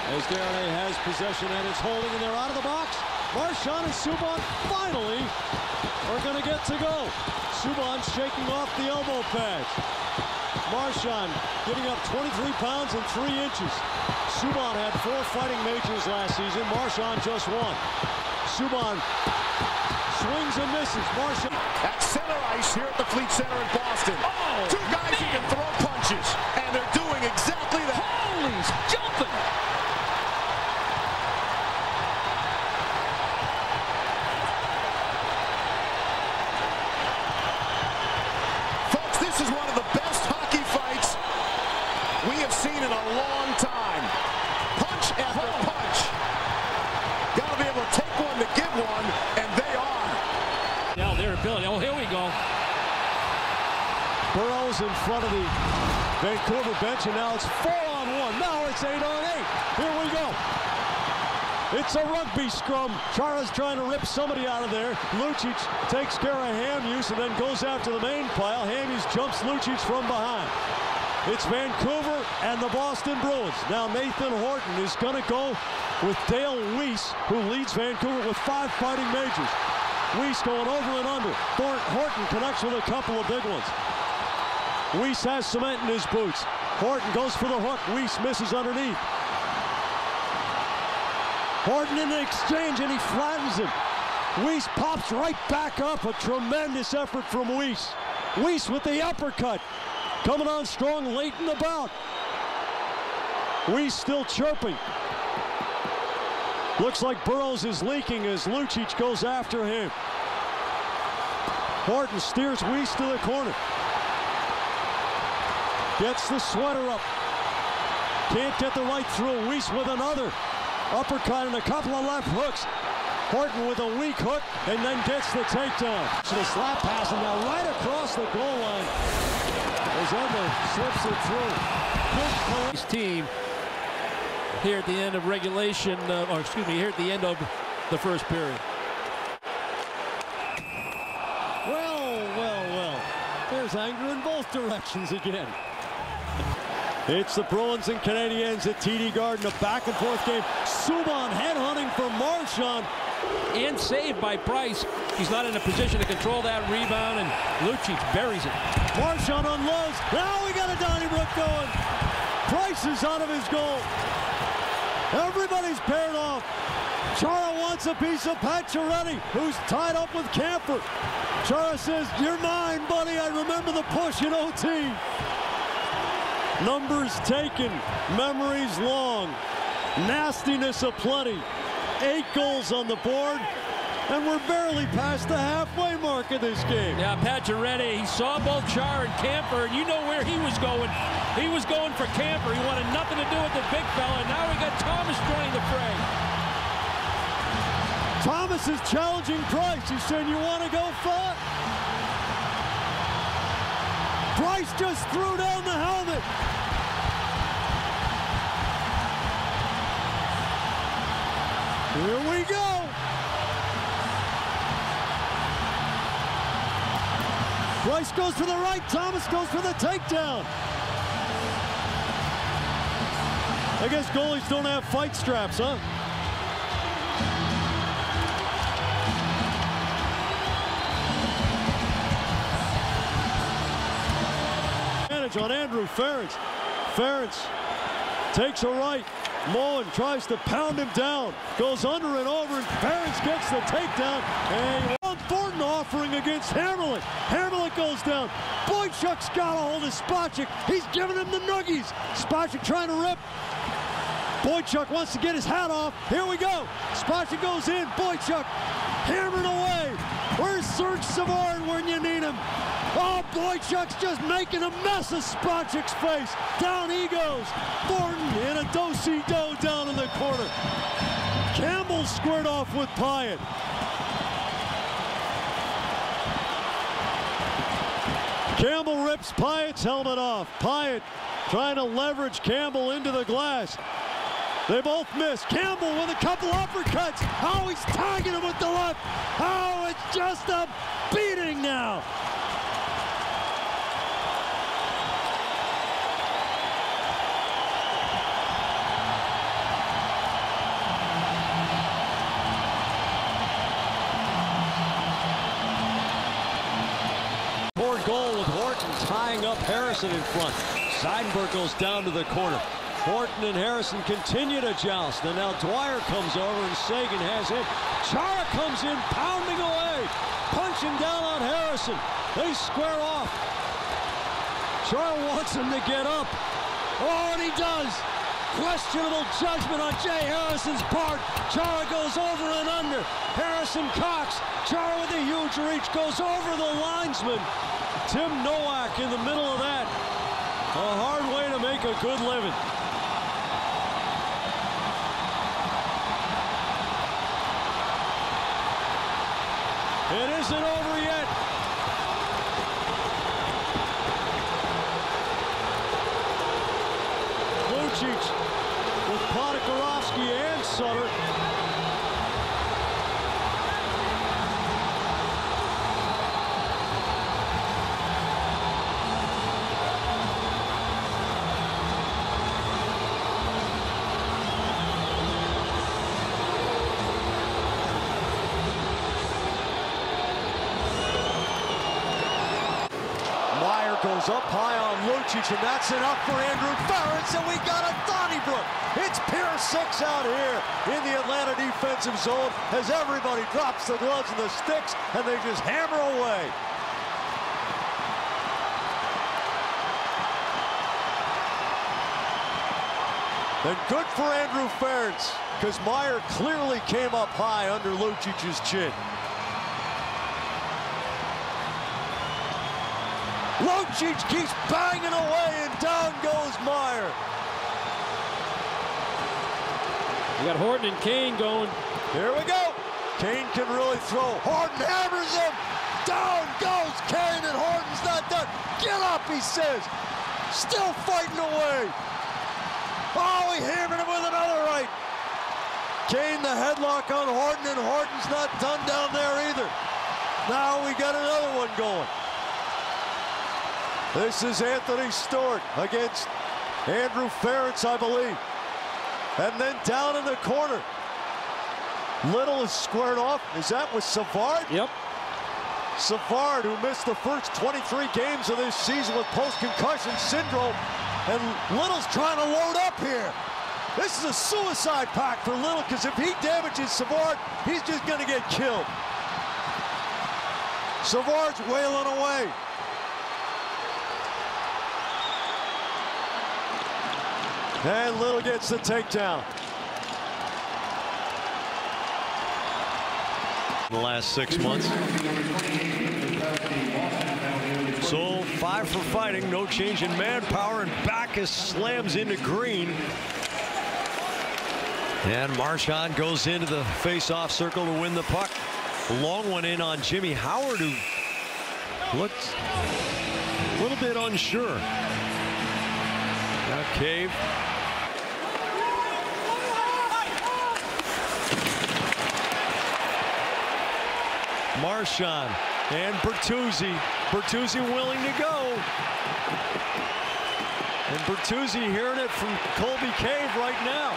As Garrett has possession and it's holding, and they're out of the box. Marchand and Subban finally are going to get to go. Subban shaking off the elbow pads. Marchand giving up 23 pounds and 3 inches. Subban had 4 fighting majors last season. Marchand just 1. Subban swings and misses. Marchand at center ice here at the Fleet Center in Boston. Oh, 2 guys who can throw punches, and they're doing exactly that. Holy's jumping. Folks, this is one of the best hockey fights we have seen in a long time. Punch after punch. Got to be able to take one to give one, and they are. Now their ability. Oh, here we go. Burrows in front of the Vancouver bench, and now it's 4-on-1. Now it's 8-on-8. Here we go. It's a rugby scrum. Chara's trying to rip somebody out of there. Lucic takes care of Hamhuis and then goes after the main pile. Hamhuis jumps Lucic from behind. It's Vancouver and the Boston Bruins. Now Nathan Horton is going to go with Dale Weiss, who leads Vancouver with 5 fighting majors. Weiss going over and under. Horton connects with a couple of big ones. Weiss has cement in his boots. Horton goes for the hook. Weiss misses underneath. Horton in the exchange, and he flattens him. Weiss pops right back up. A tremendous effort from Weiss. Weiss with the uppercut. Coming on strong late in the bout. Weiss still chirping. Looks like Burrows is leaking as Lucic goes after him. Horton steers Weiss to the corner. Gets the sweater up. Can't get the right through. Weiss with another uppercut and a couple of left hooks. Horton with a weak hook and then gets the takedown. So the slap pass and now right across the goal line as Edler slips it through. His team here at the end of regulation, or excuse me, here at the end of the first period. Well. There's anger in both directions again. It's the Bruins and Canadiens at TD Garden, a back-and-forth game. Subban headhunting for Marchand. And saved by Price. He's not in a position to control that rebound, and Lucic buries it. Marchand unloads. Now we got a Donnybrook going. Price is out of his goal. Everybody's paired off. Chara wants a piece of Pacioretty, who's tied up with Camper. Chara says, "You're mine, buddy. I remember the push in OT." Numbers taken, memories long, nastiness aplenty. 8 goals on the board, and we're barely past the halfway mark of this game. Yeah, Pacioretty, he saw both Char and Camper, and you know where he was going. He was going for Camper. He wanted nothing to do with the big fella, and now we got Thomas joining the fray. Thomas is challenging Price. He's saying, "You want to go for it?" Price just threw down the helmet. Here we go. Price goes for the right. Thomas goes for the takedown. I guess goalies don't have fight straps, huh? On Andrew Ference. Ference takes a right. Mullen tries to pound him down. Goes under and over, and Ference gets the takedown. And Ron Thornton offering against Hammerlick. Hammerlick goes down. Boychuk's got a hold of Spacek. He's giving him the noogies. Spacek trying to rip. Boychuk wants to get his hat off. Here we go. Spacek goes in. Boychuk hammering away. Where's Serge Savard when you need him? Oh, Boychuk's just making a mess of Spacek's face. Down he goes. Thornton in a do-si-do down in the corner. Campbell squared off with Pyatt. Campbell rips Pyatt's helmet off. Pyatt trying to leverage Campbell into the glass. They both miss. Campbell with a couple uppercuts. Oh, he's tagging him with the left. Oh, it's just a beating now. scored goal with Horton tying up Harrison in front. Seidenberg goes down to the corner. Horton and Harrison continue to joust. And now Dwyer comes over and Sagan has it. Chara comes in, pounding away. Punching down on Harrison. They square off. Chara wants him to get up. Oh, and he does. Questionable judgment on Jay Harrison's part. Chara goes over and under. Harrison cocks. Chara with a huge reach goes over the linesman. Tim Nowak in the middle of that. A hard way to make a good living. It isn't over yet. Lucic with Podkorovsky and Sutter. Goes up high on Lucic, and that's enough for Andrew Ferentz, and we got a Donnybrook. It's Pier 6 out here in the Atlanta defensive zone as everybody drops the gloves and the sticks, and they just hammer away. And good for Andrew Ferentz, because Meyer clearly came up high under Lucic's chin. Lucic keeps banging away, and down goes Meyer. You got Horton and Kane going. Here we go. Kane can really throw. Horton hammers him. Down goes Kane, and Horton's not done. Get up, he says. Still fighting away. Oh, he hammered him with another right. Kane the headlock on Horton, and Horton's not done down there either. Now we got another one going. This is Anthony Stewart against Andrew Ferentz, I believe. And then down in the corner, Little is squared off. Is that with Savard? Yep. Savard, who missed the first 23 games of this season with post-concussion syndrome. And Little's trying to load up here. This is a suicide pact for Little, because if he damages Savard, he's just going to get killed. Savard's wailing away. And Little gets the takedown. In the last 6 months. So 5 for fighting, no change in manpower, and Backus slams into Green. And Marchand goes into the face-off circle to win the puck. A long one in on Jimmy Howard, who looked a little bit unsure. Now Cave. Marchand and Bertuzzi. Bertuzzi willing to go. And Bertuzzi hearing it from Colby Cave right now.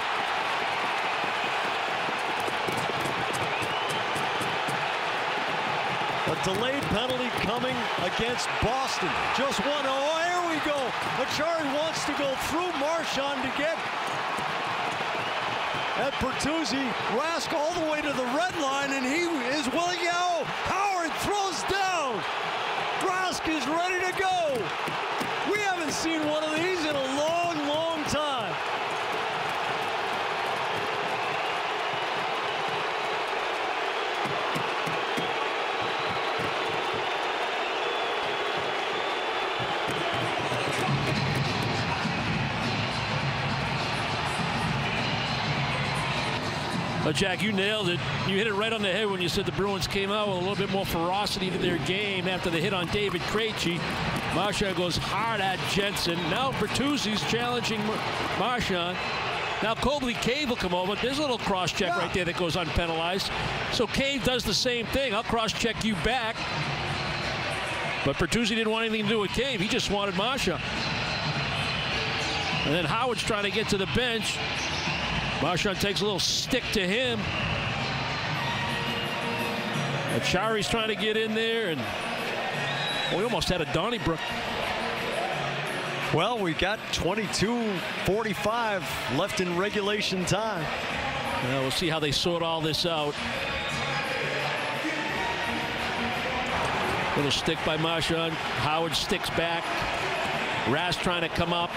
A delayed penalty coming against Boston. Just one. Oh, here we go. Achari wants to go through Marchand to get at Bertuzzi. Rask all the way to the red line, and he is willing. Oh, Howard throws down. Rask is ready to go. We haven't seen one of these in a long, long time. But Jack, you nailed it. You hit it right on the head when you said the Bruins came out with a little bit more ferocity to their game after the hit on David Krejci. Marchand goes hard at Jensen. Now Bertuzzi's challenging Marchand. Now Colby Cave will come over. There's a little cross-check right there that goes unpenalized. So Cave does the same thing. I'll cross-check you back. But Bertuzzi didn't want anything to do with Cave. He just wanted Marchand. And then Howard's trying to get to the bench. Marchand takes a little stick to him. Achari's trying to get in there, and We almost had a Donnybrook. Well, we got 22:45 left in regulation time. We'll see how they sort all this out. Little stick by Marchand. Howard sticks back. Ras trying to come up.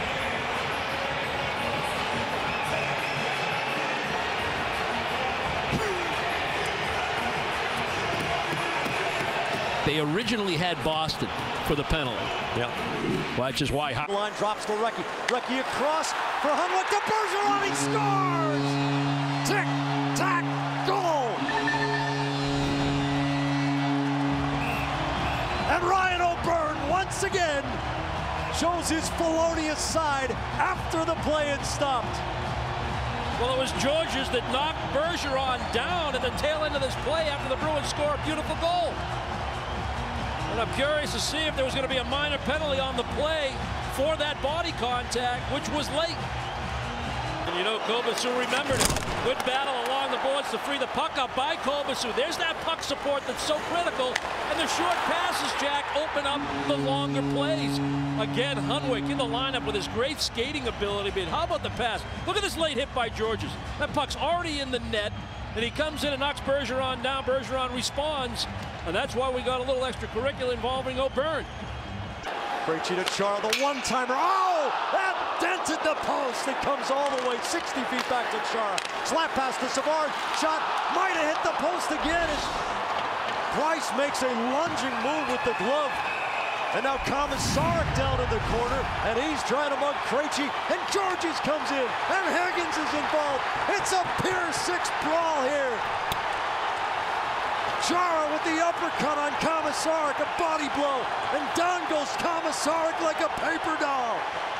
They originally had Boston for the penalty. Yeah. Which is why line drops to Recchi. Recchi across for Hunwick to Bergeron. He scores! Tick, tack, goal! And Ryan O'Byrne once again shows his felonious side after the play had stopped. Well, it was Georges that knocked Bergeron down at the tail end of this play after the Bruins score a beautiful goal. And I'm curious to see if there was going to be a minor penalty on the play for that body contact, which was late. And you know, Kobasu remembered it. Good battle along the boards to free the puck up by Kobasu. There's that puck support that's so critical. And the short passes, Jack, open up the longer plays. Again, Hunwick in the lineup with his great skating ability. But how about the pass? Look at this late hit by Georges. That puck's already in the net. And he comes in and knocks Bergeron down. Bergeron responds. And that's why we got a little extracurricular involving O'Byrne. Krejci to Chara, the one-timer. Oh! That dented the post. It comes all the way 60 feet back to Chara. Slap pass to Savard. Shot might have hit the post again as Price makes a lunging move with the glove. And now Komisarek down in the corner, and he's trying to mug Krejci, and Georges comes in, and Higgins is involved. It's a Pier 6 brawl here. Chara with the uppercut on Komisarek, a body blow, and down goes Komisarek like a paper doll.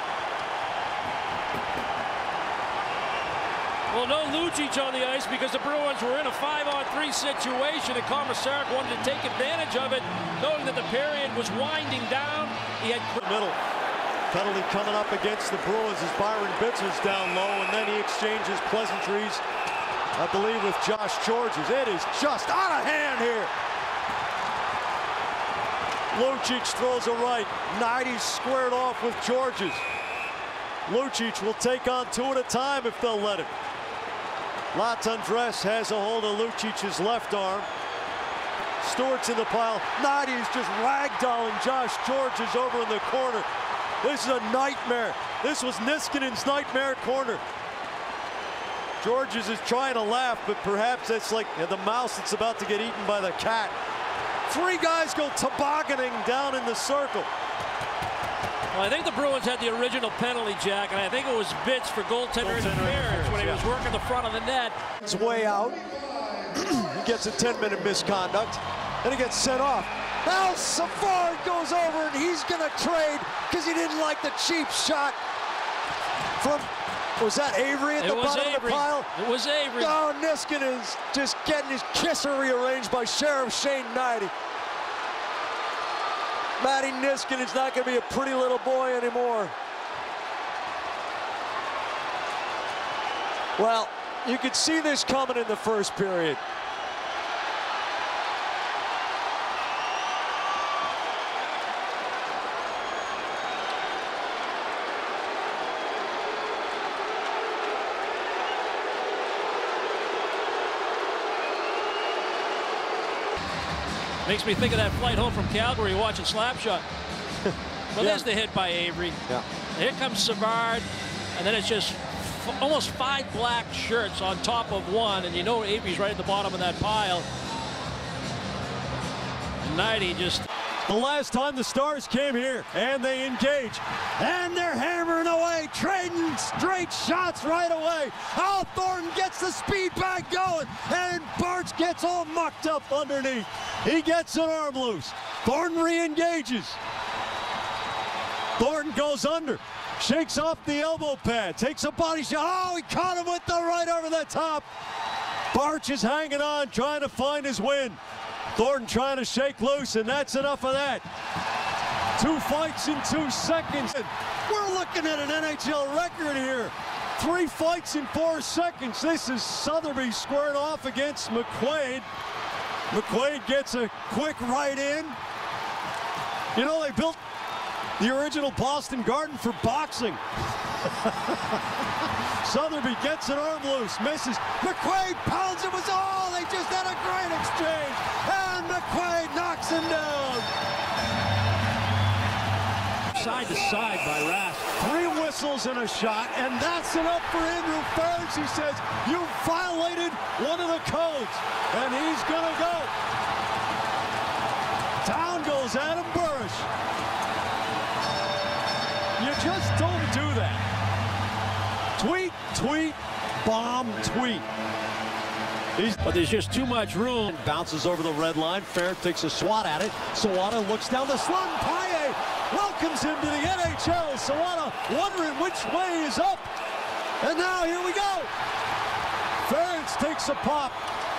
Well, no Lucic on the ice because the Bruins were in a 5-on-3 situation, and Komisarek wanted to take advantage of it, knowing that the period was winding down. He had middle. Penalty coming up against the Bruins as Byron Bitzer's down low, and then he exchanges pleasantries, I believe, with Josh Georges. It is just out of hand here. Lucic throws a right. Knighty's squared off with Georges. Lucic will take on two at a time if they'll let him. Latendresse has a hold of Lucic's left arm. Stewart's in the pile. Knighty's just ragdolling Josh Georges over in the corner. This is a nightmare. This was Niskanen's nightmare corner. Georges is trying to laugh, but perhaps that's like the mouse that's about to get eaten by the cat. Three guys go tobogganing down in the circle. Well, I think the Bruins had the original penalty, Jack, and I think it was Bitz for goaltender interference when he was working the front of the net. It's way out. He gets a 10-minute misconduct, and he gets sent off. Now Savard goes over, and he's going to trade because he didn't like the cheap shot from, was that Avery at the bottom of the pile? It was Avery. No, Niskanen is just getting his kisser rearranged by Sheriff Shane Knighty. Matty Niskanen's not going to be a pretty little boy anymore. Well, you could see this coming in the first period. Makes me think of that flight home from Calgary watching Slapshot. Well, there's the hit by Avery. Yeah. Here comes Savard, and then it's just almost 5 black shirts on top of one, and you know Avery's right at the bottom of that pile. And Knighty just... The last time the Stars came here, and they engage, and they're hammering away, trading straight shots right away. Al Thornton gets the speed back going, and Bartz gets all mucked up underneath. He gets an arm loose. Thornton re-engages. Thornton goes under, shakes off the elbow pad, takes a body shot. Oh, he caught him with the right over the top. Bartz is hanging on, trying to find his win. Thornton trying to shake loose, and that's enough of that. 2 fights in 2 seconds. We're looking at an NHL record here. 3 fights in 4 seconds. This is Sotheby squared off against McQuaid. McQuaid gets a quick right in. You know, they built the original Boston Garden for boxing. Sotheby gets an arm loose, misses. McQuaid pounds it. They just had a great exchange. And McQuaid knocks him down. Side to side by Rask. 3 whistles and a shot, and that's enough for Andrew Ference. He says, you violated one of the codes, and he's gonna go. Down goes Adam Burrish. You just don't do that. Tweet, tweet, bomb, tweet. But there's just too much room. Bounces over the red line. Ference takes a swat at it. Sawada looks down the slot. Paille welcomes him to the NHL. Sawada wondering which way is up. And now here we go. Ference takes a pop.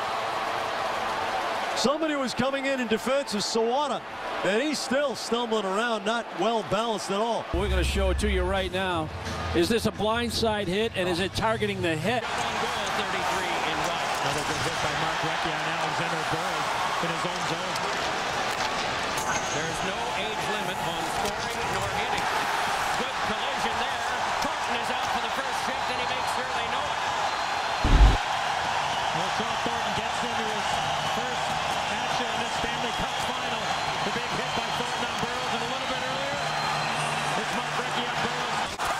Somebody was coming in defense of Sawada, and he's still stumbling around, not well balanced at all. We're going to show it to you right now. Is this a blindside hit, and is it targeting the head? Another good hit by Mark Recchi on Alexander Burrows in his own zone. There's no age limit on scoring nor hitting. Good collision there. Thornton is out for the first shift, and he makes sure they know it. Well, Sean Thornton gets into his first action in this Stanley Cup final. The big hit by Thornton on Burrows, and a little bit earlier, it's Mark Recchi on Burrows.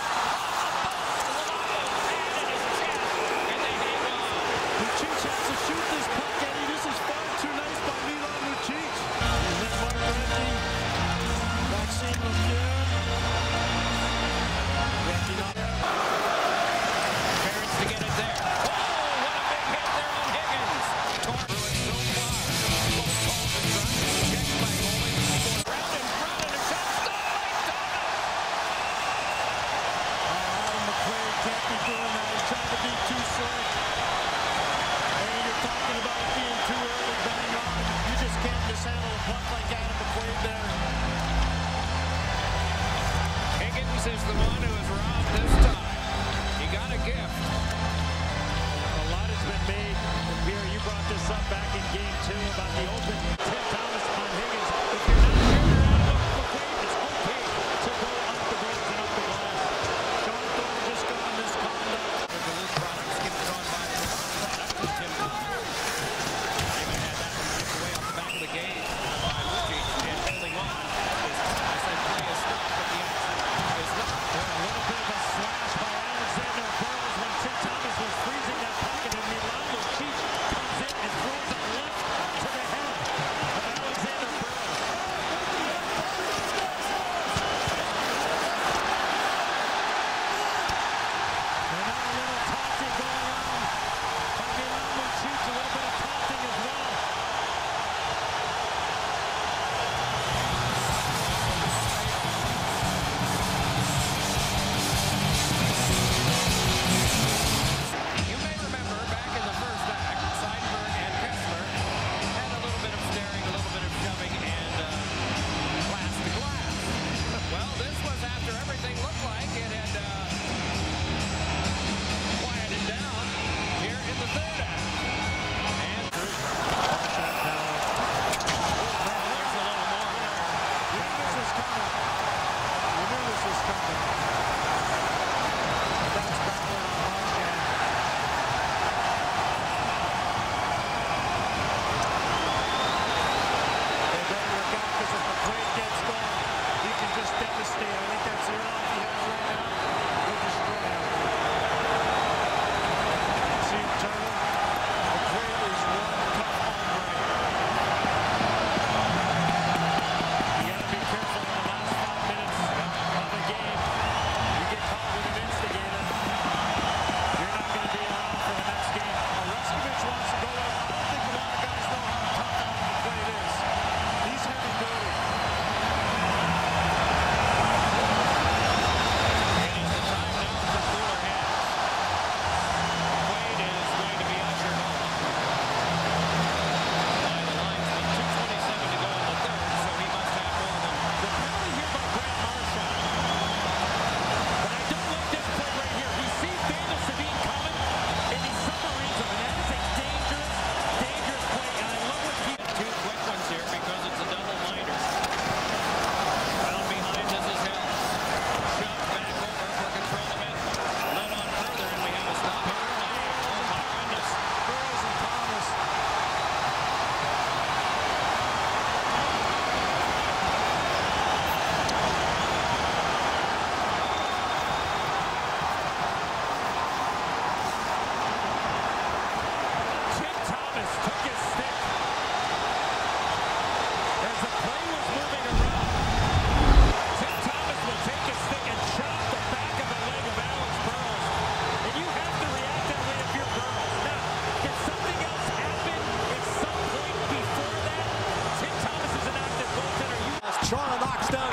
Lucic has to shoot this puck, Eddie. This is far too nice by Milan Lucic. And then Mark Recchi. Maxime Lemieux. Recchi not. Ference to get it there. Oh, what a big hit there on Higgins. Bruins so far. Both calls in front. Checked by Bowling. Round in front, and a shot stopped by Thomas. Adam McQuaid can't be doing that. He's trying to be too slick. You're talking about being too early, bang on. You just can't mishandle a puck like Adam McQuaid there. Higgins is the one who is robbed this time. He got a gift. A lot has been made. Pierre, you brought this up back in game 2 about the open Tim Thomas on Higgins. If you're not sure you're out of McQuaid, it's okay to go up the boards and up the glass. Sean Thornton just got on misconduct. The loose product skipped on by the product to Tim Thomas. They may have that one ripped away off the back of the game by Lucic, and holding on. I said play is stopped, but the action is not. A little bit of a slash by Alexander Burrows when Tim Thomas was freezing that pocket, and Milan Lucic comes in and throws it left to the head.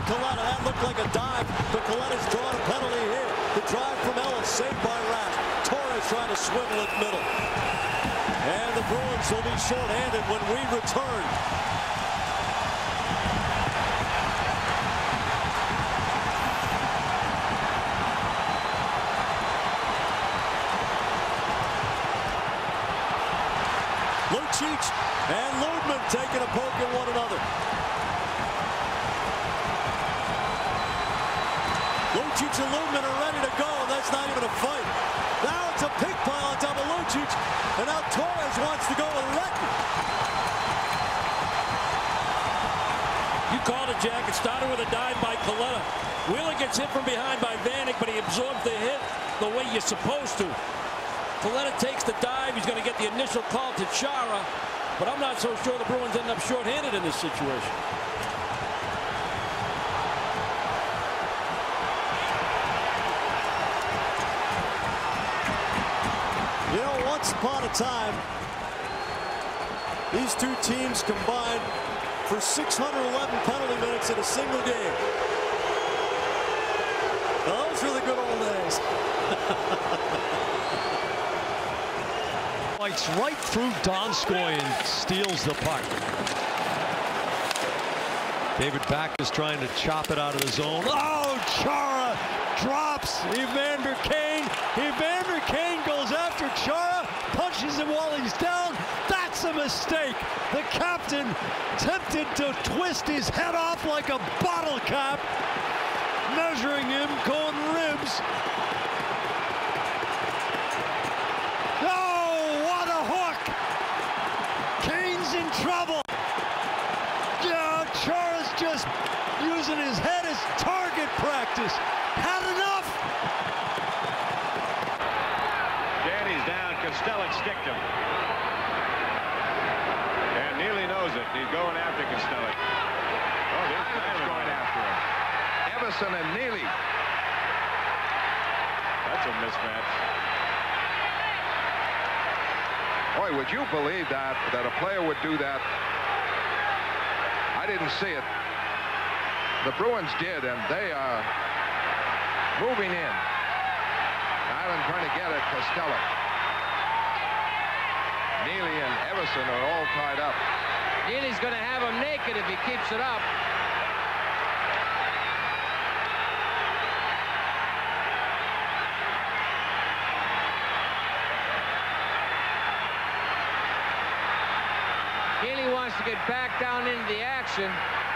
Coletta. That looked like a dive, but Coletta's drawn a penalty here. The drive from Ellis, saved by Rapp. Torres trying to swivel at middle. And the Bruins will be short-handed when we return. Lucic and Lubman taking a poke at one another. Lucic and Lubman are ready to go. That's not even a fight. Now it's a pig pile on top of Lucic, and now Torres wants to go with Letton. You called it, Jack. It started with a dive by Coletta. Wheeler gets hit from behind by Vanek, but he absorbs the hit the way you're supposed to. Coletta takes the dive. He's going to get the initial call to Chara, but I'm not so sure the Bruins end up shorthanded in this situation. You know, once upon a time, these two teams combined for 611 penalty minutes in a single game. Those were the good old days. Fights right through Donskoy and steals the puck. David Backes trying to chop it out of the zone. Oh, Chara drops Evander Kane. Evander Kane goes after Chara, punches him while he's down. That's a mistake. The captain tempted to twist his head off like a bottle cap, measuring him, going ribs. Oh, what a hook! Kane's in trouble. Yeah, Chara's just using his head as target practice. Had enough. Danny's down. Costellic sticked him. And Neely knows it. He's going after Costellic. Oh, there's going after him. Everson and Neely. That's a mismatch. Boy, would you believe that a player would do that? I didn't see it. The Bruins did, and they are moving in. Island trying to get it, Costello. Neely and Everson are all tied up. Neely's going to have him naked if he keeps it up. Neely wants to get back down into the action.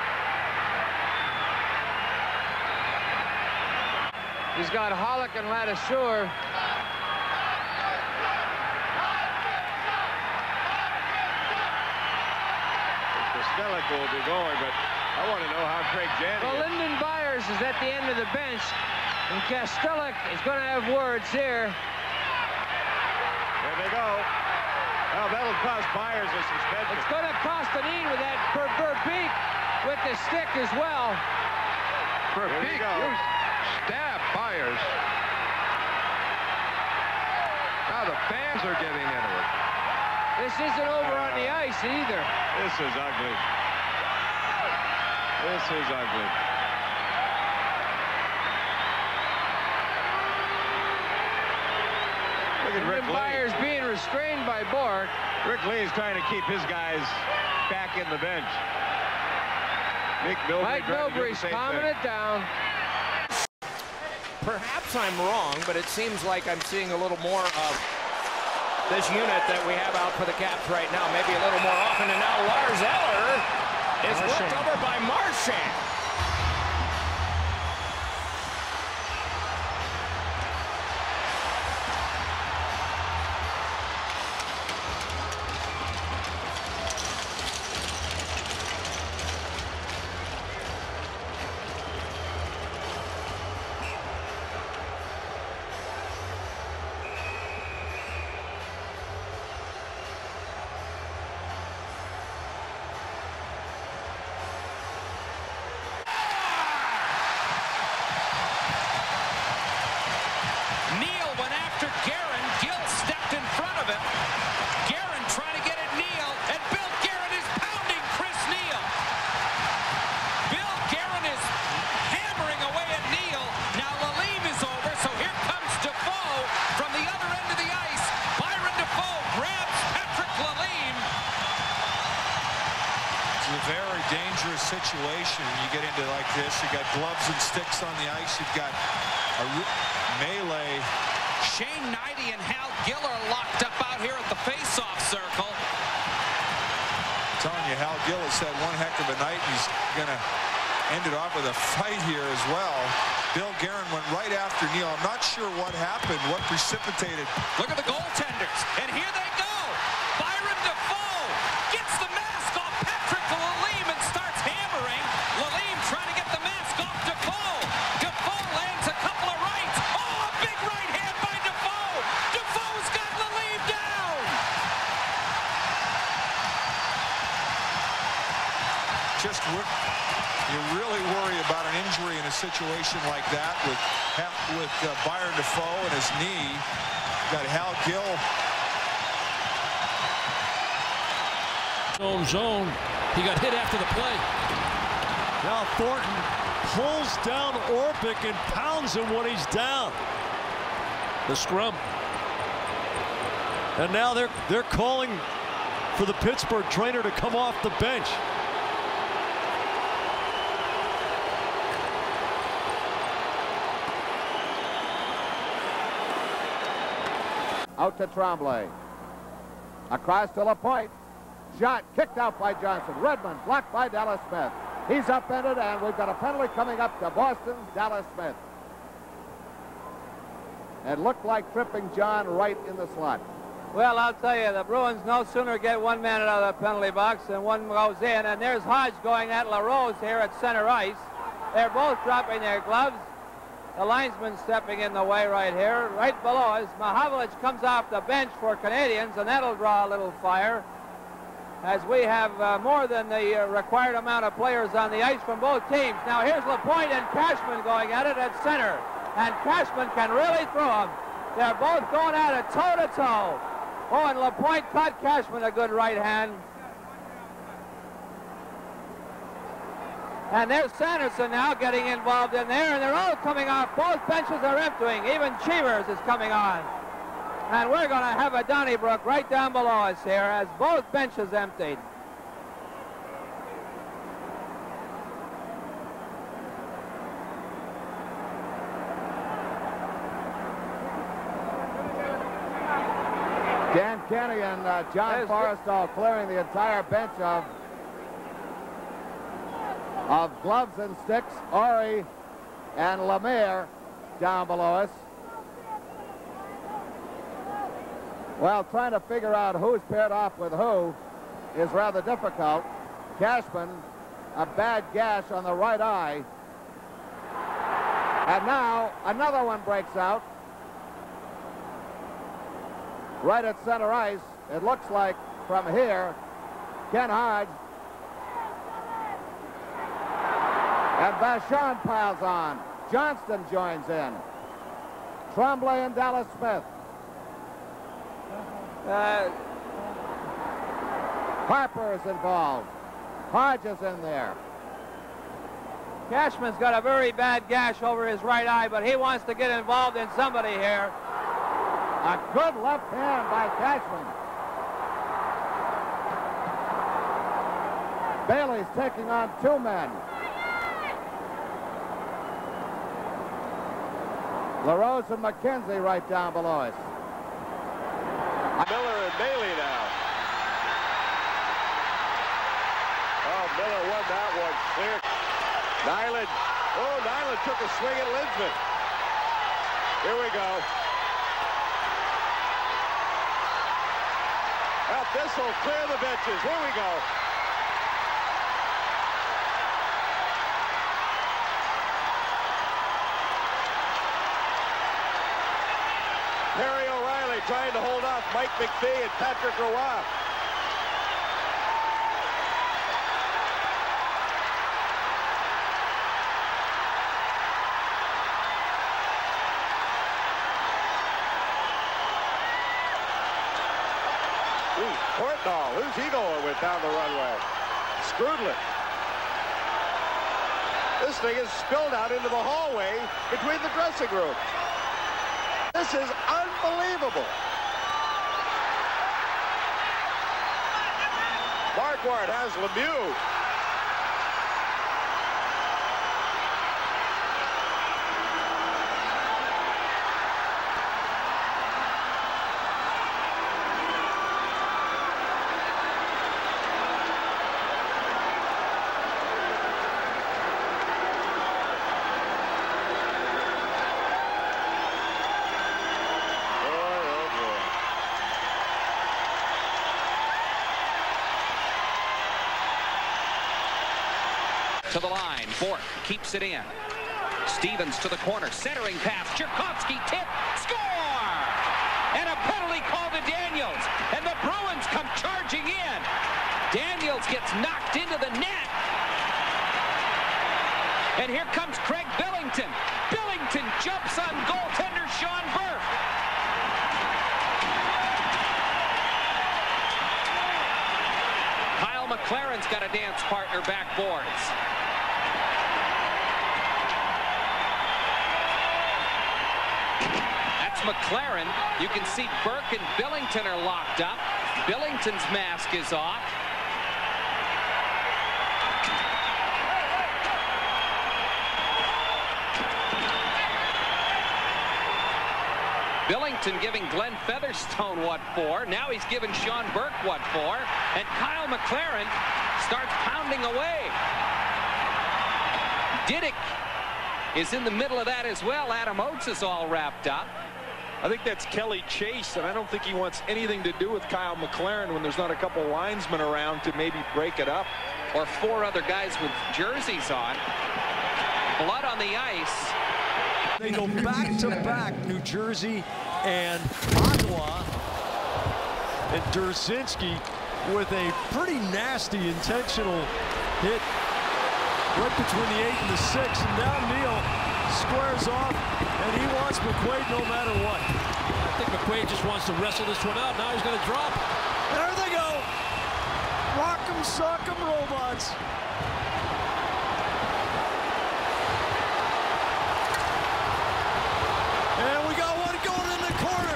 He's got Hollick and Ladouceur. Costellic will be going, but I want to know how Craig Janney Well, Lyndon Byers is at the end of the bench, and Costellic is going to have words here. There they go. Well, that'll cost Byers a suspension. It's going to cost an E with that Verbeek with the stick as well. Verbeek, you stab Byers. Now the fans are getting into it. This isn't over on the ice either. This is ugly. This is ugly. Look at Rick Lee. Byers being restrained by Bork. Rick Lee is trying to keep his guys back in the bench. Mike Milbury's calming it down. Perhaps I'm wrong, but it seems like I'm seeing a little more of this unit that we have out for the Caps right now. Maybe a little more often, and now Lars Eller is worked over by Marchand. dangerous situation when you get into like this. You got gloves and sticks on the ice. You've got a melee. Shane Knighty and Hal Gill are locked up out here at the face-off circle. I'm telling you, Hal Gill has had one heck of a night. He's going to end it off with a fight here as well. Bill Guerin went right after Neil. I'm not sure what happened, what precipitated. Look at the goaltenders, and here they go. Byron Defoe gets the mask off Patrick Lalime and starts hammering. Lalime trying to get the mask off Defoe. Defoe lands a couple of rights. Oh, a big right hand by Defoe. Defoe's got Lalime down. Just you really worry about an injury in a situation like that with Byron Defoe and his knee. Got Hal Gill. Zone. He got hit after the play. Now Thornton pulls down Orpik and pounds him when he's down. The scrum. And now they're calling for the Pittsburgh trainer to come off the bench. Out to Tremblay. Across to Lapointe. Shot kicked out by Johnson. Redmond blocked by Dallas Smith. He's upended, and we've got a penalty coming up to Boston. Dallas Smith. It looked like tripping John right in the slot. Well, I'll tell you, the Bruins no sooner get one man out of the penalty box than one goes in, and there's Hodge going at LaRose here at center ice. They're both dropping their gloves. The linesman stepping in the way right here. Right below us, Mahavlich comes off the bench for Canadians, and that'll draw a little fire, as we have more than the required amount of players on the ice from both teams. Now here's Lapointe and Cashman going at it at center, and Cashman can really throw them. They're both going at it toe-to-toe. Oh, and Lapointe caught Cashman a good right hand. And there's Sanderson now getting involved in there, and they're all coming off. Both benches are emptying. Even Cheevers is coming on. And we're going to have a Donnybrook right down below us here as both benches emptied. Dan Kenny and John Forrestal clearing the entire bench of gloves and sticks. Ori and Lemire down below us. Well, trying to figure out who's paired off with who is rather difficult. Cashman, a bad gash on the right eye. And now another one breaks out. Right at center ice. It looks like from here, Ken Hodge. And Vachon piles on. Johnston joins in. Tremblay and Dallas Smith. Harper is involved. Hodge is in there. Cashman's got a very bad gash over his right eye, but he wants to get involved in somebody here. A good left hand by Cashman. Bailey's taking on two men. LaRose and McKenzie right down below us. Miller and Bailey now. Oh, Miller won that one. Clear. Nyland. Oh, Nyland took a swing at Linsman. Here we go. Well, this will clear the benches. Here we go. Perry O'Reilly trying to hold off Mike McPhee and Patrick Roy. Portnall, who's he going with down the runway? Skrudlin. This thing is spilled out into the hallway between the dressing rooms. This is unbelievable. Marquardt has Lemieux. to the line. Bork keeps it in. Stevens to the corner. Centering pass. Tchaikovsky tip. Score! And a penalty call to Daniels. And the Bruins come charging in. Daniels gets knocked into the net. And here comes Craig Billington. Billington jumps on goaltender Sean Burke. Kyle McLaren's got a dance partner backboards. That's McLaren. You can see Burke and Billington are locked up. Billington's mask is off. Billington giving Glenn Featherstone what for. Now he's giving Sean Burke what for. And Kyle McLaren starts pounding away. Diddick is in the middle of that as well. Adam Oates is all wrapped up. I think that's Kelly Chase, and I don't think he wants anything to do with Kyle McLaren when there's not a couple linesmen around to maybe break it up. Or four other guys with jerseys on. Blood on the ice. They go back-to-back, New Jersey and Ottawa. And Durzinski with a pretty nasty intentional hit right between the 8 and the 6. And now Neal squares off, and he wants McQuaid no matter what. I think McQuaid just wants to wrestle this one out. Now he's going to drop. There they go. Rock 'em, sock 'em, robots. And we got one going in the corner.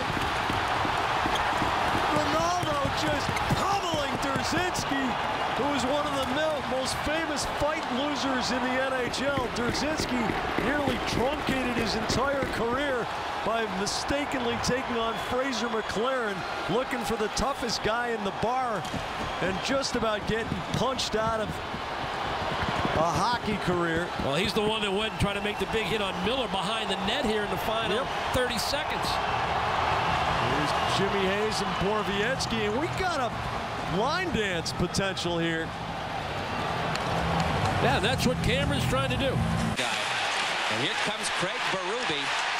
Ronaldo just pummeling Durzinski, who is one of the most famous fight losers in the NHL. Durzinski nearly truncated his entire career by mistakenly taking on Fraser McLaren, looking for the toughest guy in the bar, and just about getting punched out of a hockey career. Well, he's the one that went and tried to make the big hit on Miller behind the net here in the final 30 seconds. Here's Jimmy Hayes and Borowiecki, and we got a line dance potential here. Yeah, that's what Cameron's trying to do. And here comes Craig Berube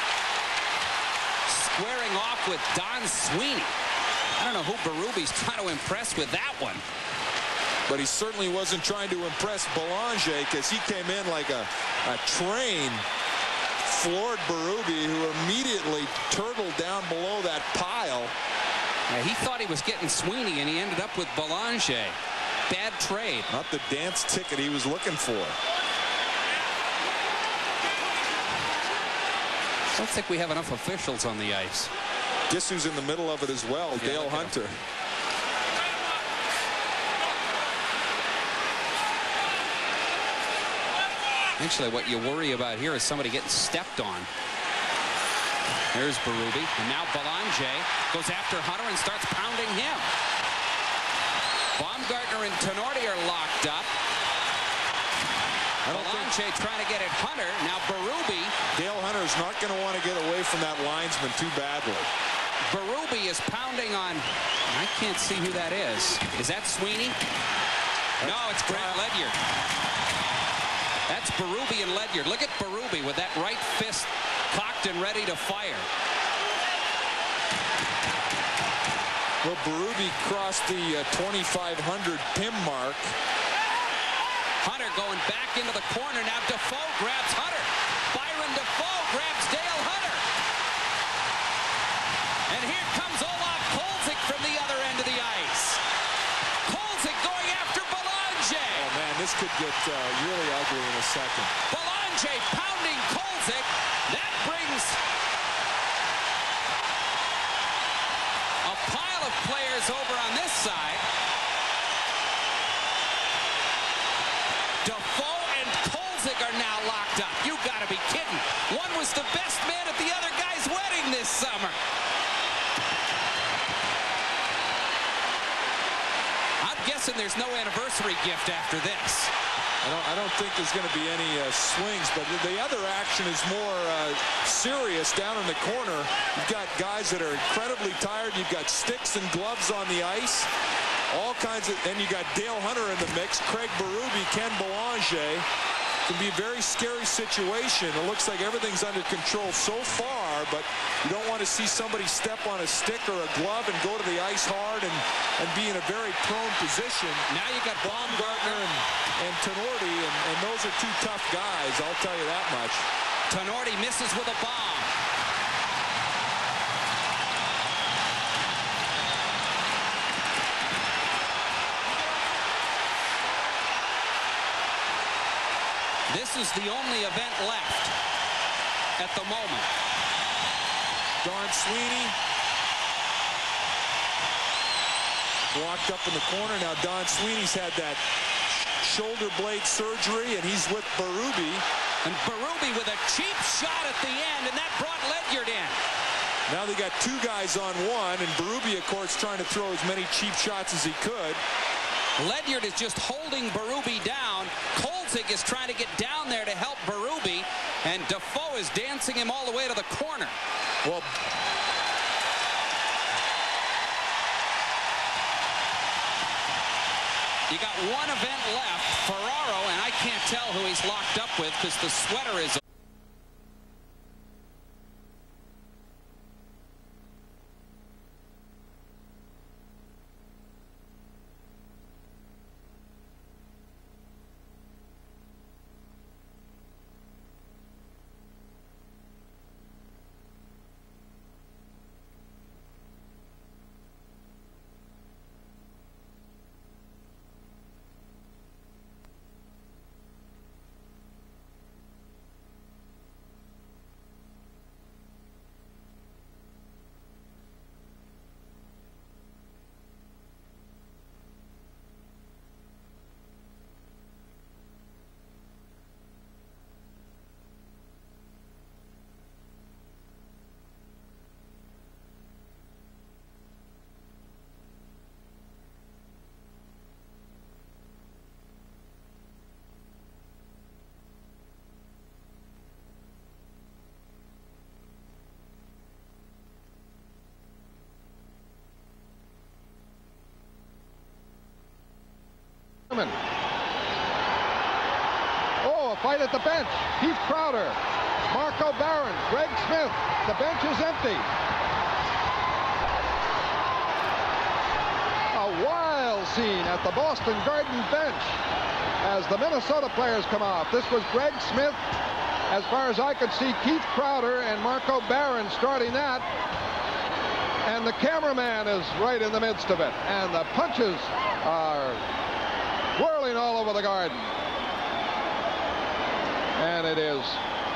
squaring off with Don Sweeney. I don't know who Berube's trying to impress with that one. But he certainly wasn't trying to impress Belanger, because he came in like a train, floored Berube, who immediately turtled down below that pile. Yeah, he thought he was getting Sweeney, and he ended up with Belanger. Bad trade. Not the dance ticket he was looking for. I don't think we have enough officials on the ice. Guess who's in the middle of it as well? Yeah, Dale Hunter. Actually, what you worry about here is somebody getting stepped on. There's Berube, and now Belanger goes after Hunter and starts pounding him. Baumgartner and Tenorti are locked up. Belanger trying to get at Hunter. Now Berube. Dale Hunter's not going to want to get away from that linesman too badly. Berube is pounding on. I can't see who that is. Is that Sweeney? No, it's Grant Ledyard. That's Berube and Ledyard. Look at Berube with that right fist cocked and ready to fire. Well, Berube crossed the 2,500 PIM mark. Hunter going back into the corner. Now Defoe grabs Hunter. Byron Defoe grabs Dale Hunter. And here comes Olaf Kolzig from the other end of the ice. Kolzig going after Belanger. Oh, man, this could get really ugly in a second. Belanger pounding Kolzig. That brings a pile of players over on this side. Defoe and Kolzig are now locked up. You gotta be kidding. One was the best man at the other guy's wedding this summer. I'm guessing there's no anniversary gift after this. I don't think there's going to be any swings, but the other action is more serious down in the corner. You've got guys that are incredibly tired. You've got sticks and gloves on the ice. All kinds of, and you got Dale Hunter in the mix, Craig Berube, Ken Belanger. can be a very scary situation. It looks like everything's under control so far, but you don't want to see somebody step on a stick or a glove and go to the ice hard and be in a very prone position. Now you got Baumgartner and Tenorti, and those are two tough guys, I'll tell you that much. Tenorti misses with a bomb. This is the only event left at the moment. Don Sweeney blocked up in the corner. Now Don Sweeney's had that shoulder blade surgery, and he's with Berube. And Berube with a cheap shot at the end, and that brought Ledyard in. Now they got two guys on one, and Berube, of course, trying to throw as many cheap shots as he could. Ledyard is just holding Berube down. Kolzig is trying to get down there to help Berube, and Defoe is dancing him all the way to the corner. Well, you got one event left, Ferraro, and I can't tell who he's locked up with because the sweater is... Oh, a fight at the bench. Keith Crowder, Marco Barron, Greg Smith. The bench is empty. A wild scene at the Boston Garden bench as the Minnesota players come off. This was Greg Smith. As far as I could see, Keith Crowder and Marco Barron starting that. And the cameraman is right in the midst of it. And the punches are whirling all over the Garden. And it is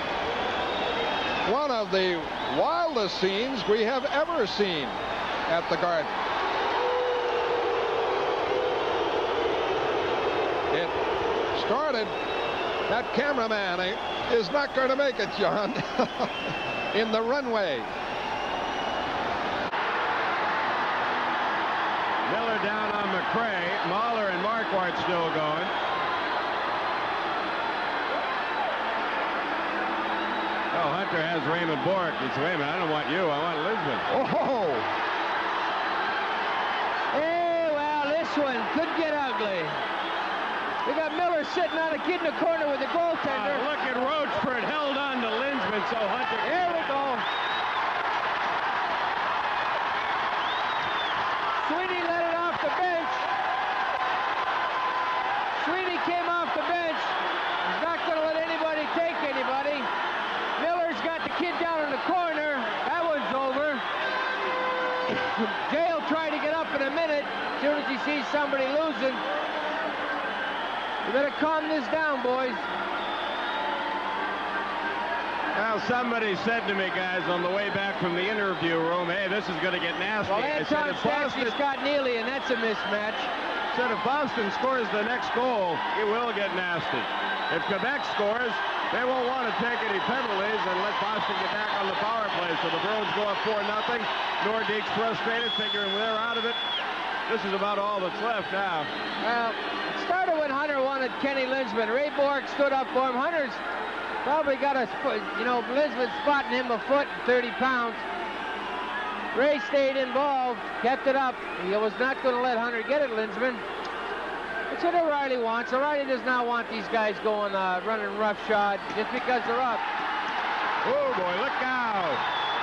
one of the wildest scenes we have ever seen at the Garden. It started. That cameraman is not going to make it, John, in the runway. Miller down on McRae. Mahler and Marquardt still going. Oh, Hunter has Raymond Bourque. He said, wait a minute, I don't want you. I want Lisbon. Oh! Hey, well, this one could get ugly. We got Miller sitting on a kid in the corner with the goaltender. Look at Roachford held on to Linsman, so Hunter... Here we go. Sweeney let it off the bench. Sweeney came off the bench. He's not going to let anybody take anybody. Miller's got the kid down in the corner. That one's over. Jay will try to get up in a minute as soon as he sees somebody losing. You better calm this down, boys. Well, somebody said to me, guys, on the way back from the interview room, hey, this is going to get nasty. Well, Anton Stastny, Scott Neely, and that's a mismatch. Said if Boston scores the next goal, it will get nasty. If Quebec scores, they won't want to take any penalties and let Boston get back on the power play. So the Bruins go up 4-0. Nordique's frustrated, figuring they're out of it. This is about all that's left now. Well, it started when Hunter wanted Kenny Linsman. Ray Bourque stood up for him. Hunter's probably got a, Linsman spotting him a foot and 30 pounds. Ray stayed involved, kept it up. He was not going to let Hunter get it, Linsman. That's what O'Reilly wants. O'Reilly does not want these guys going running roughshod just because they're up. Oh, boy, look out.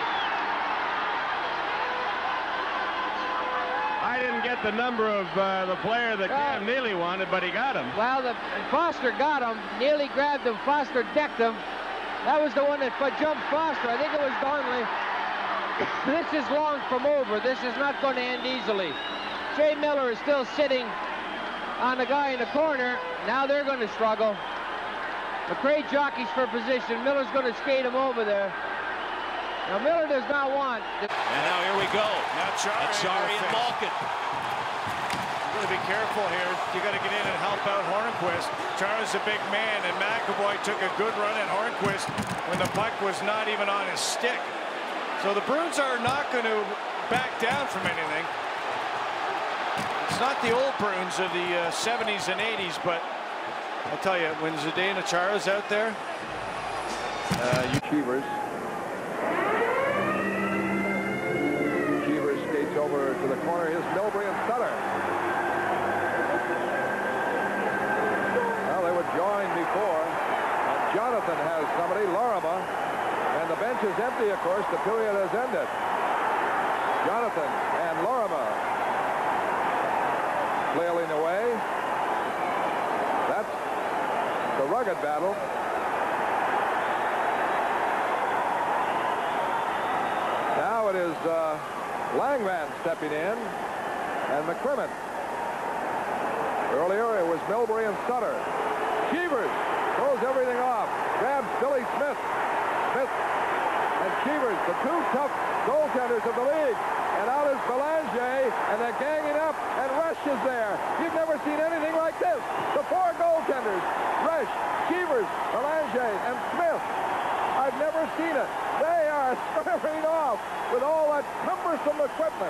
I didn't get the number of the player that Cam Neely wanted, but he got him. Well, Foster got him. Neely grabbed him. Foster decked him. That was the one that jumped Foster. I think it was Donnelly. This is long from over. This is not going to end easily. Jay Miller is still sitting on the guy in the corner. Now they're going to struggle. McRae jockeys for position. Miller's going to skate him over there. Now Miller does not want. And now here we go. Now Chari and Malkin. You got to be careful here. You got to get in and help out Hornquist. Chara's a big man, and McAvoy took a good run at Hornquist when the puck was not even on his stick. So the Bruins are not going to back down from anything. It's not the old Bruins of the 70s and 80s, but I'll tell you, when Zdeno Chara's out there, Cheevers skates over to the corner. Here's Milbury and Sutter. Well, they were joined before. And Jonathan has somebody, Lorimer. And the bench is empty, of course. The period has ended. Jonathan and Lorimer flailing away. That's the rugged battle. Now it is Langvan stepping in and McCrimmon. Earlier it was Milbury and Sutter. Cheevers throws everything off. Grabs Billy Smith. Smith and Cheevers, the two tough goaltenders of the league. And out is Belanger, and they're ganging up, and Resch is there. You've never seen anything like this. The four goaltenders, Resch, Cheevers, Belanger, and Smith. I've never seen it. They are squaring off with all that cumbersome equipment.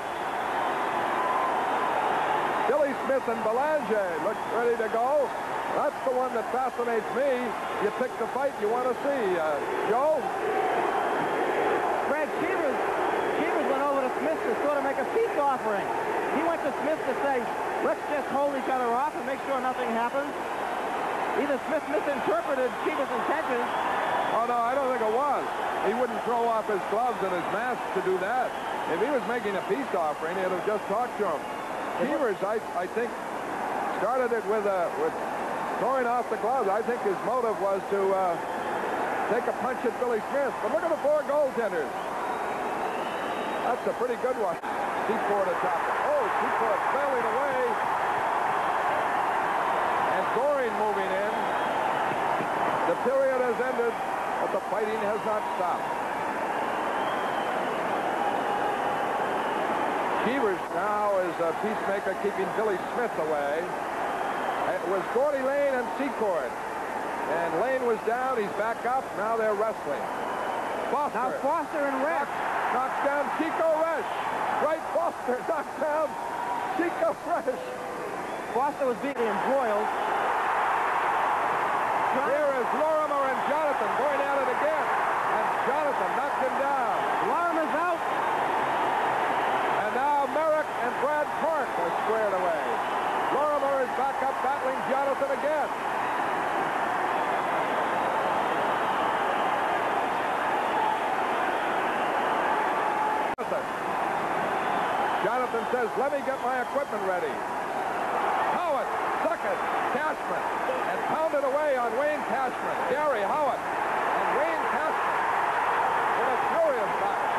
Billy Smith and Belanger look ready to go. That's the one that fascinates me. You pick the fight you want to see. Joe? Fred, Cheevers went over to Smith to sort of make a peace offering. He went to Smith to say, let's just hold each other off and make sure nothing happens. Either Smith misinterpreted Cheevers' intentions. Oh, no, I don't think it was. He wouldn't throw off his gloves and his mask to do that. If he was making a peace offering, he'd have just talked to him. Cheevers, I think, started it with throwing off the gloves. I think his motive was to take a punch at Billy Smith. But look at the four goaltenders. That's a pretty good one. Seaport atop it. Oh, Seaport sailing away. And Goring moving in. The period has ended, but the fighting has not stopped. Cheevers now is a peacemaker, keeping Billy Smith away. It was Gordy Lane and Secord. And Lane was down. He's back up. Now they're wrestling. Foster. Now Foster and Resch. Knocks down Chico Resch. Right, Foster knocks down Chico Resch. Foster was being embroiled. Here is Lorimer and Jonathan going at it again. And Jonathan knocks him down. Lorimer's out. And now Merrick and Brad Park are squared away. Lorimer is back up battling Jonathan again. Jonathan says, let me get my equipment ready. Howard, Suckett, Cashman, and pounded away on Wayne Cashman. Gary Howard and Wayne Cashman in a furious battle.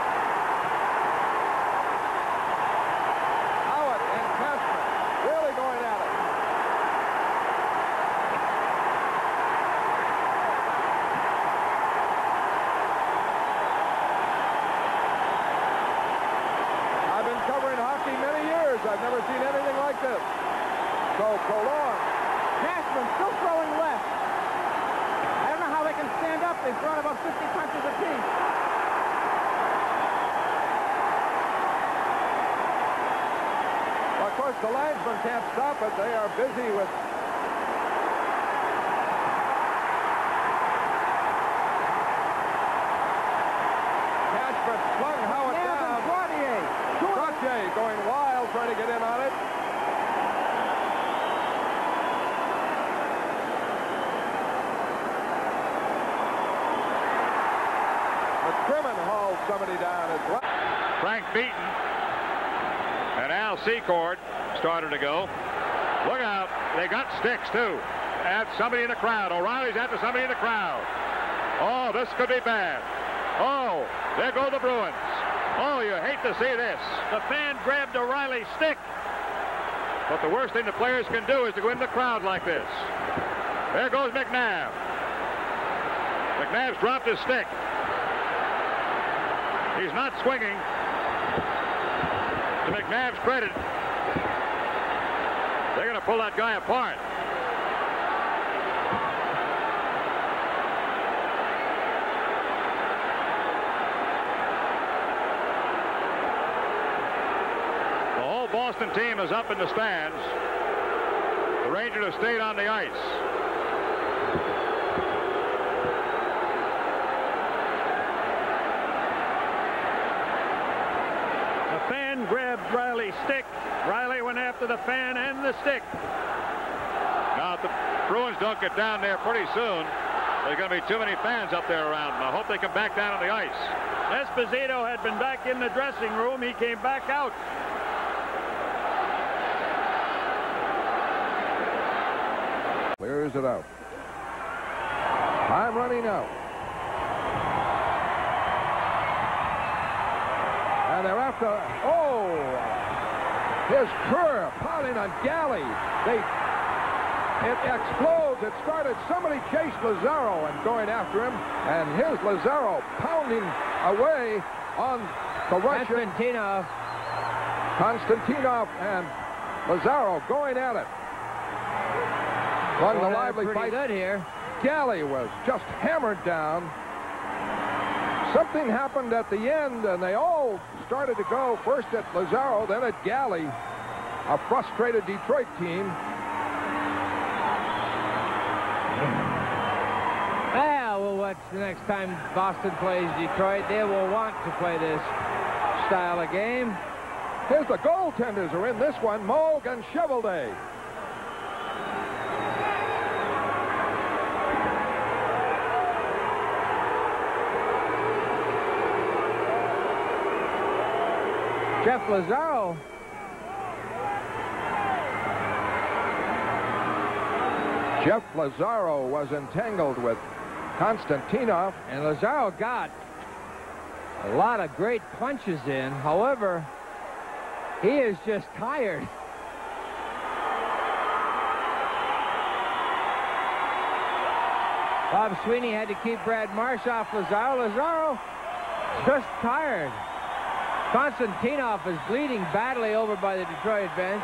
Howard and Cashman really going at it. I've been covering hockey many years. I've never seen anything like this. So prolonged. Cashman still throwing left. I don't know how they can stand up. They've thrown about 50 punches apiece. Well, of course, the linesmen can't stop it. They are busy with Cashman flung Howard down. Trottier going wild trying to get in on it. Crimmon hauled somebody down as well. Frank Beaton and Al Secord started to go. Look out. They got sticks, too. At somebody in the crowd. O'Reilly's after somebody in the crowd. Oh, this could be bad. Oh, there go the Bruins. Oh, you hate to see this. The fan grabbed O'Reilly's stick. But the worst thing the players can do is to go in the crowd like this. There goes McNabb. McNabb's dropped his stick. He's not swinging. To McNabb's credit, they're going to pull that guy apart. The whole Boston team is up in the stands. The Rangers have stayed on the ice. The fan grabbed Riley's stick. Riley went after the fan and the stick. Now, if the Bruins don't get down there pretty soon, there's going to be too many fans up there around them. I hope they come back down on the ice. Esposito had been back in the dressing room. He came back out. Clears it out. Time running out. And they're after, oh, here's Kerr piling on Galley. It explodes. It started, somebody chased Lazaro and going after him. And here's Lazaro pounding away on the Russian. Konstantinov and Lazaro going at it. One of the lively fights. Good here. Galley was just hammered down. Something happened at the end, and they all started to go first at Lazaro, then at Galley, a frustrated Detroit team. Well, we'll watch the next time Boston plays Detroit. They will want to play this style of game. Here's the goaltenders are in this one, Moog and Chevelday. Jeff Lazaro. Jeff Lazaro was entangled with Konstantinov. And Lazaro got a lot of great punches in. However, he is just tired. Bob Sweeney had to keep Brad Marsh off Lazaro. Lazaro just tired. Konstantinov is bleeding badly over by the Detroit bench.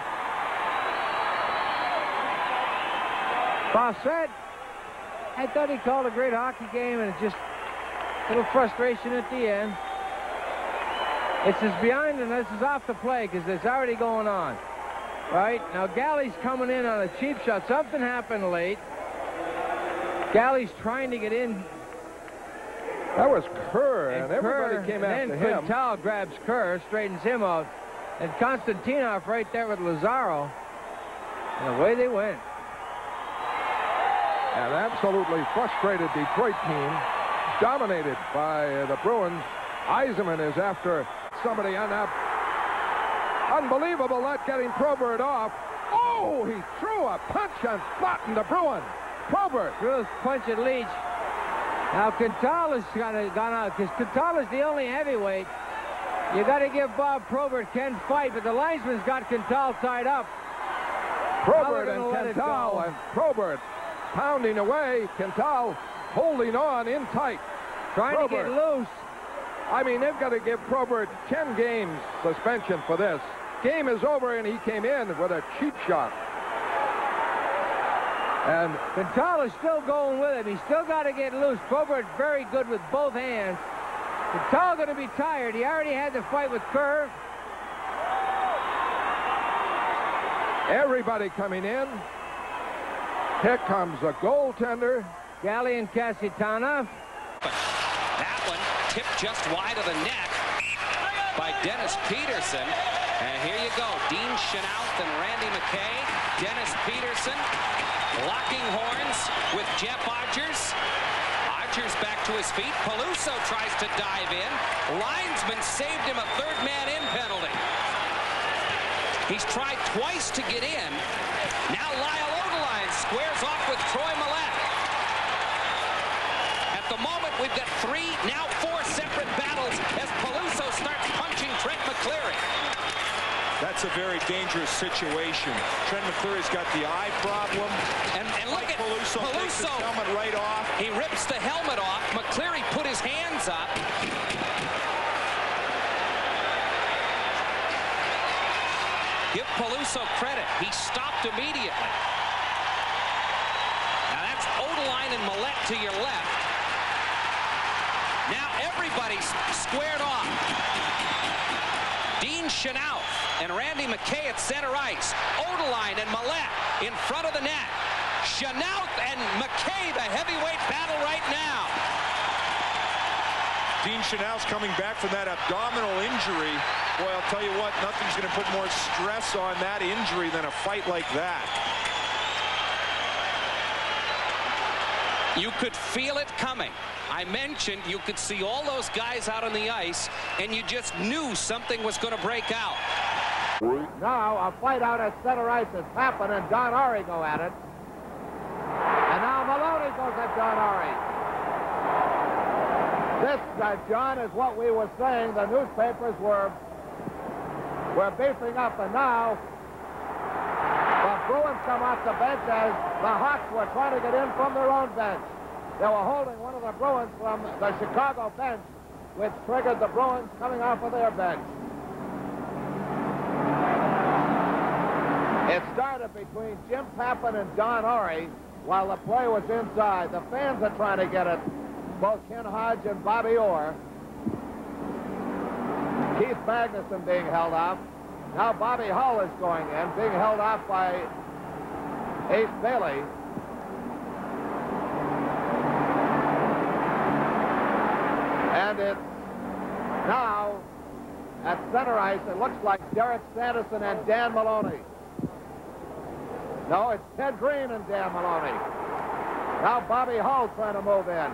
Fawcett, I thought he called a great hockey game, and it's just a little frustration at the end. This is behind, and this is off the play because it's already going on. Right? Now, Galley's coming in on a cheap shot. Something happened late. Galley's trying to get in. That was Kerr, and everybody came after him. And Quintal grabs Kerr, straightens him out. And Konstantinov right there with Lazaro. And away they went. An absolutely frustrated Detroit team, dominated by the Bruins. Yzerman is after somebody on that. Unbelievable not getting Probert off. Oh, he threw a punch and flattened the Bruin. Probert. Threw a punch at Leach. Now, Quintal has gone out because Quintal is the only heavyweight. You got to give Bob Probert can fight, but the linesman's got Quintal tied up. Probert and Quintal, and Probert pounding away. Quintal holding on in tight. Trying to get loose. I mean, they've got to give Probert 10 games suspension for this. Game is over, and he came in with a cheap shot. And Quintal is still going with him. He's still got to get loose. Probert very good with both hands. Quintal going to be tired. He already had the fight with Kerr. Everybody coming in. Here comes a goaltender. Galley and Kassitanov. That one tipped just wide of the net by Dennis Peterson. And here you go. Dean Chenault and Randy McKay. Dennis Peterson locking horns with Jeff Odgers. Fletcher's back to his feet. Peluso tries to dive in. Linesman saved him a third-man-in penalty. He's tried twice to get in. Now Lyle Odeline squares off with Troy Millette. At the moment, we've got 3, now 4 separate battles as Peluso starts punching Trent McCleary. That's a very dangerous situation. Trent McCleary's got the eye problem. And look at Peluso takes his helmet right off. He rips the helmet off. McCleary put his hands up. Give Peluso credit. He stopped immediately. Now that's Odeline and Millette to your left. Now everybody's squared off. Dean Chenault and Randy McKay at center ice. Odeline and Millette in front of the net. Chenault and McKay, the heavyweight battle right now. Dean Chenault's coming back from that abdominal injury. Boy, I'll tell you what, nothing's going to put more stress on that injury than a fight like that. You could feel it coming. I mentioned you could see all those guys out on the ice, and you just knew something was going to break out. Now a fight out at center ice has happened, and Don Ari go at it. And now Maloney goes at Don Ari. This, John, is what we were saying. The newspapers were beefing up, and now the Bruins come off the bench as the Hawks were trying to get in from their own bench. They were holding one of the Bruins from the Chicago bench, which triggered the Bruins coming off of their bench. It started between Jim Pappen and Don Ari while the play was inside. The fans are trying to get it. Both Ken Hodge and Bobby Orr. Keith Magnuson being held off. Now Bobby Hull is going in, being held off by Ace Bailey. And it's now at center ice. It looks like Derek Sanderson and Dan Maloney. No, it's Ted Green and Dan Maloney. Now Bobby Hull trying to move in.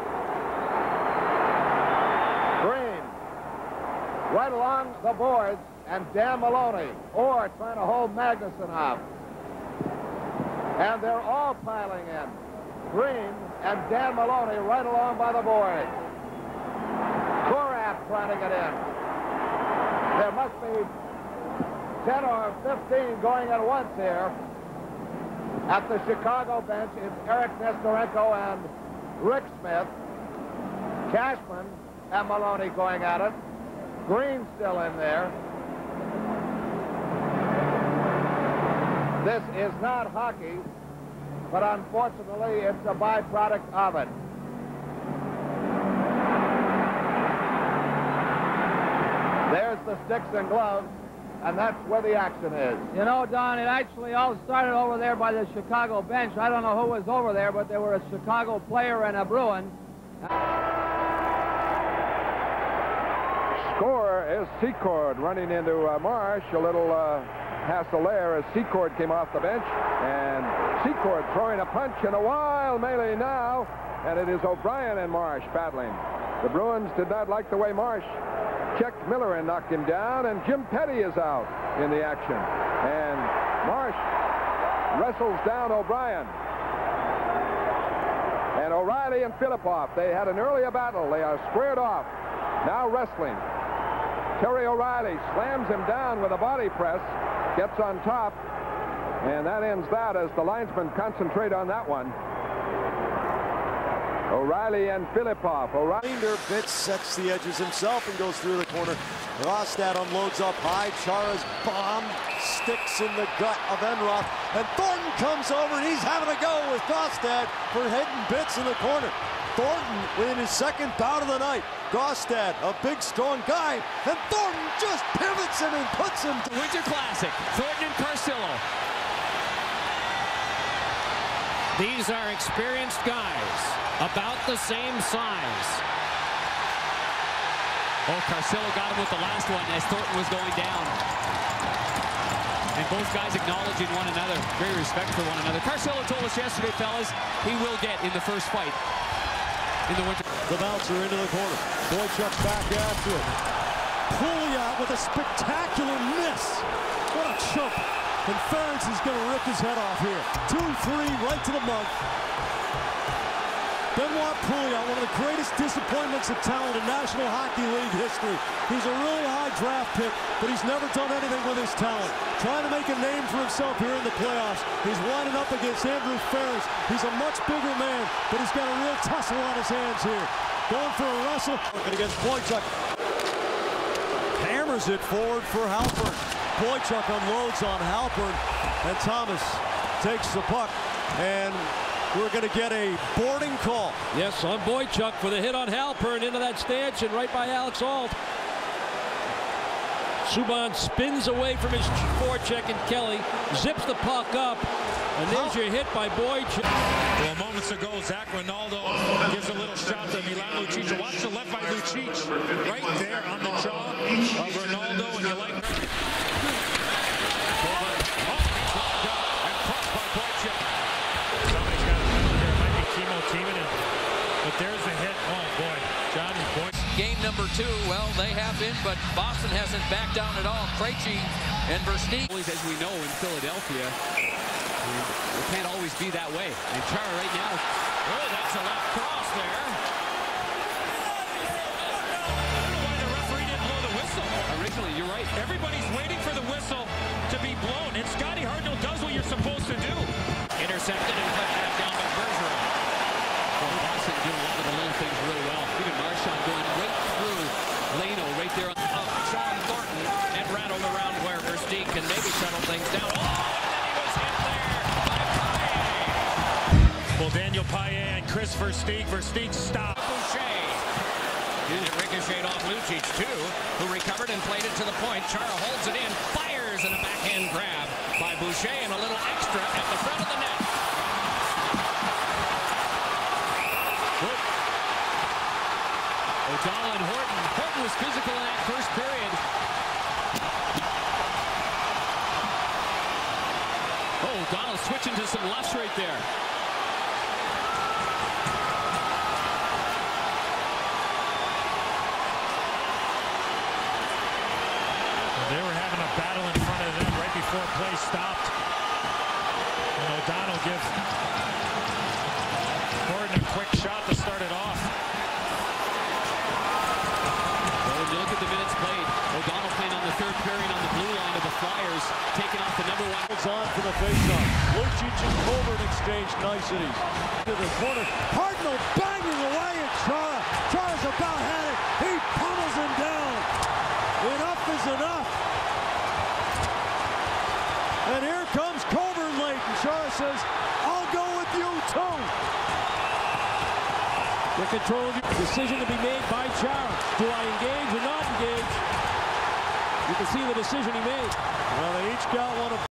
Green right along the boards, and Dan Maloney, or trying to hold Magnuson off. And they're all piling in. Green and Dan Maloney right along by the boards. Korath trying to get in. There must be 10 or 15 going at once here. At the Chicago bench, it's Eric Nestorenko and Rick Smith. Cashman and Maloney going at it. Green still in there. This is not hockey, but unfortunately it's a byproduct of it. There's the sticks and gloves, and that's where the action is. You know, Don, it actually all started over there by the Chicago bench. I don't know who was over there, but there were a Chicago player and a Bruin. Score is Secord running into Marsh. A little hassle there as Secord came off the bench. And Secord throwing a punch in a wild melee now. And it is O'Brien and Marsh battling. The Bruins did not like the way Marsh checked Miller and knocked him down. And Jim Petty is out in the action. And Marsh wrestles down O'Brien. And O'Reilly and Filippov, they had an earlier battle. They are squared off. Now wrestling. Terry O'Reilly slams him down with a body press, gets on top, and that ends that as the linesmen concentrate on that one. O'Reilly and Filippov. O'Reilly. Bitts sets the edges himself and goes through the corner. Rostad unloads up high. Chara's bomb sticks in the gut of Enroth. And Thornton comes over, and he's having a go with Rostad for heading Bitts in the corner. Thornton in his second bout of the night. Rostad, a big, strong guy, and Thornton just pivots him and puts him. Winter Classic, Thornton and Carcillo. These are experienced guys, about the same size. Oh, Carcillo got him with the last one as Thornton was going down. And both guys acknowledging one another, very respectful for one another. Carcillo told us yesterday, fellas, he will get in the first fight. in the winter. The bouncer into the corner. Boychuk back after it. Pouliot with a spectacular miss. What a chump. And Ferentz is going to rip his head off here. 2-3 right to the mug. Benoit Pouliot, one of the greatest disappointments of talent in National Hockey League history. He's a really high draft pick, but he's never done anything with his talent. Trying to make a name for himself here in the playoffs. He's lining up against Andrew Ferentz. He's a much bigger man, but he's got a real tussle on his hands here. Going for a wrestle. Working against Boychuk. Hammers it forward for Halpern. Boychuk unloads on Halpern, and Thomas takes the puck, and we're going to get a boarding call. Yes, on Boychuk for the hit on Halpern into that stanchion right by Alex Ault. Subban spins away from his forecheck, and Kelly zips the puck up. And there's your hit by Boychuk. Well, moments ago, Zach Ronaldo gives a little shot to Milan Lucic. Watch the left by Lucic right there on the jaw of Ronaldo, and you like but there's a hit. Oh boy, Johnny Boy. Game number 2, well, they have been, but Boston hasn't backed down at all. Krejci and Versteeg. As we know in Philadelphia, it can't always be that way. And Chara right now, oh, that's a left cross there. I don't know why the referee didn't blow the whistle. Originally, you're right. Everybody's waiting for the whistle to be blown, and Scotty Hartnell does what you're supposed to do. Intercepted and cut back down by Bergeron. Well, Boston doing a lot of the little things really well. Even Marchand going right through Leno right there. Sean Thornton and rattled around where Versteeg can maybe settle things down. Oh, and then he was hit there by Paille. Well, Daniel Paille and Chris Versteeg. Versteeg stopped. Boucher. And it ricocheted off Lucic, too, who recovered and played it to the point. Chara holds it in, fires, and a backhand grab by Boucher, and a little extra at the front of the net. O'Donnell and Horton. Horton was physical in that first period. Oh, O'Donnell switching to some lefts right there. They were having a battle in front of them right before play stopped. And O'Donnell gives Horton a quick shot to start it off. You look at the minutes played. O'Donnell playing on the third period on the blue line of the Flyers, taking off the number 1. It's on for the faceoff. Lucic and Colbert exchange niceties. To the corner. Hartnell banging away at Chara. Chara's about had it. He pummels him down. Enough is enough. And here comes Colbert late. And Chara says, I'll go with you too. The control of the decision to be made by Chara. Do I engage or not engage? You can see the decision he made. Well, they each got one of